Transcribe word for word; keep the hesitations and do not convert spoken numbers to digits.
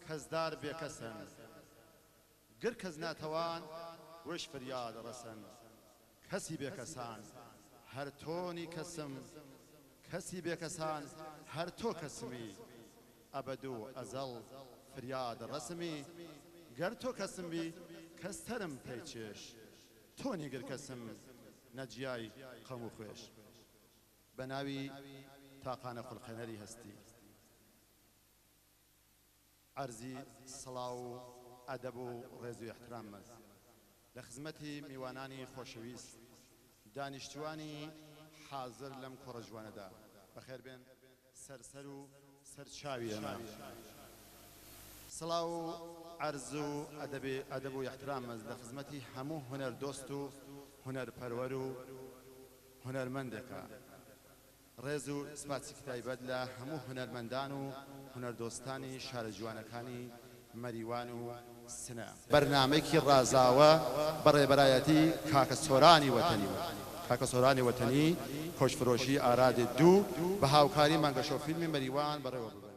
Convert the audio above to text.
کەسدار بێکەسن گر کەس ناتەوان وش فریاد ڕەسن کەسی بێکەسان هەر تۆنی کەسم کەسی بێکەسان هەر تۆ کەسمی ئەبەد و ئەزەڵ فریاد ڕەسمی گەر تۆ کەسم بی کەستەرم پێیچێش تۆنی گر کەسم نەجیای خەم و خوێش بە ناوی تاقانە قولقەنەری هەستی عەرزی سڵاو و ئەدەب و ڕێز و احترام مەز لە خزمەتی میوانانی خۆشەویست دانیشتوانی حاضر لەم کۆڕە جوانەدا بەخێر بێن سەرسەر و سەرچاوی ئەمە سڵاو و عەرز و ئەدەب و احترام مەز لە خزمەتی هەموو هونەردۆست و هونەرپەروەر و هونەرمەندێکە ڕێز و سپاسی تایبەت لە هەموو هونەرمەندان و هونەردۆستانی شارە جوانەکانی مەریوان و سنە بەرنامەیەکی ڕازاوە بەڕێبەرایەتی کاکە سۆرانی وەتەنی کاکە سۆرانی وەتەنی کۆچفرۆشی ئارادێ دوو بە هاوکاری مانگەشەو فیلمی مەریوان بەڕێوە ببە